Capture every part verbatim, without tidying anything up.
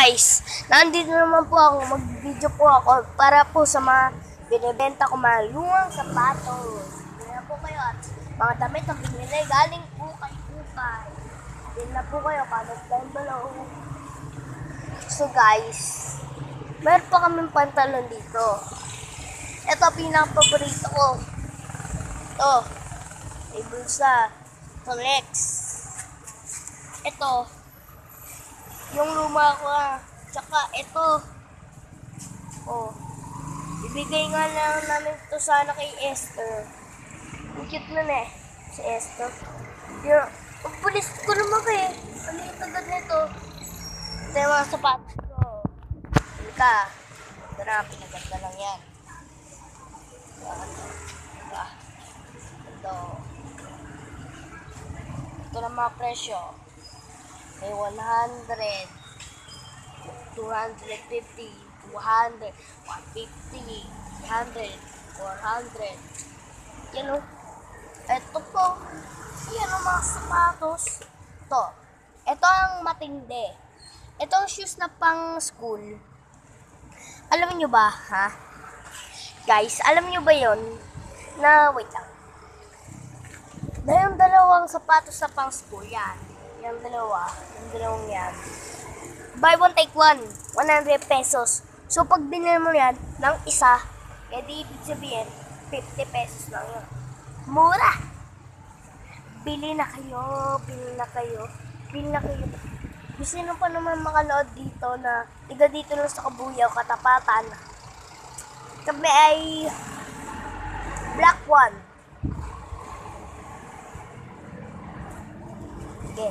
guys, nandito naman po ako, mag-video po ako para po sa mga binibenta ko mga lumang sapatos. Hindi po kayo at mga damit na binili galing po kay Ukay. Hindi na po kayo, comment down below. So guys, meron pa kaming pantalon dito. Ito pinaka-paborito ko. Ito, may bulsa, Rolex. Ito, yung luma ko ah. Tsaka ito. Oh. Ibigay nga lang namin ito sana kay Esther. Ang cute nun eh. Si Esther. Yung, ang pulis ko naman kayo. Ano yung tagad nito? Ito yung mga sapatos ko. Hindi ka. Ito na, pinaganda lang yan. Ito. Ito. Ito na mga presyo. May one hundred, two fifty, two hundred, one fifty, three hundred, four hundred. Yan o. Ito po. Yan ang mga sapatos. Ito. Ito ang matindi. Ito ang shoes na pang school. Alam nyo ba, ha? Guys, alam nyo ba yon na, wait lang. Na yung dalawang sapatos na pang school, yan. Yung dalawa, yung dalawang yan. Buy one, take one. one hundred pesos. So, pag binili mo yan ng isa, edi ibig sabihin, fifty pesos lang yun. Mura! Bili na kayo, bili na kayo, bili na kayo. Gusto nyo pa naman makanood dito na tiga dito lang sa Kabuyaw, Katapatan. Kami ay Black One. Okay.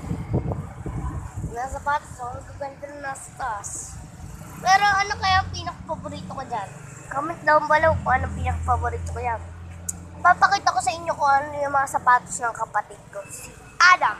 Nasa sapatos ako, gaganda na nasa taas. Pero ano kaya ang pinaka-paborito ko dyan? Comment down below kung ano pinaka-paborito ko dyan. Papakita ko sa inyo kung ano yung mga sapatos ng kapatid ko, si Adam.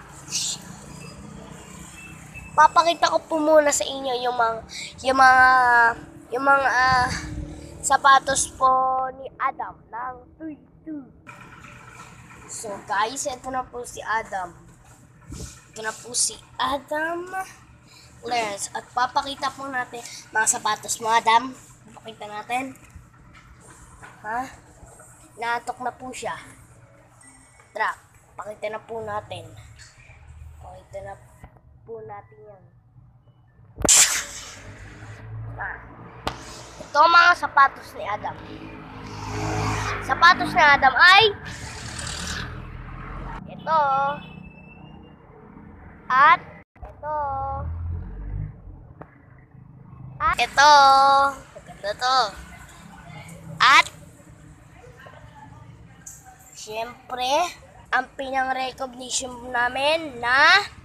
Papakita ko po muna sa inyo yung mga, yung mga, yung mga uh, sapatos po ni Adam ng three two. So guys, ito na po si Adam. Ito na po si Adam Clarence. At papakita po natin mga sapatos mo, Adam. Papakita natin. Ha? Naatok na po siya. Tara, pakita na po natin. Pakita na po natin yan. Ah. Ito ang mga sapatos ni Adam. Sapatos ni Adam ay ito. At ito. At ito. Maganda to. At siyempre, ang pinang-recognition namin na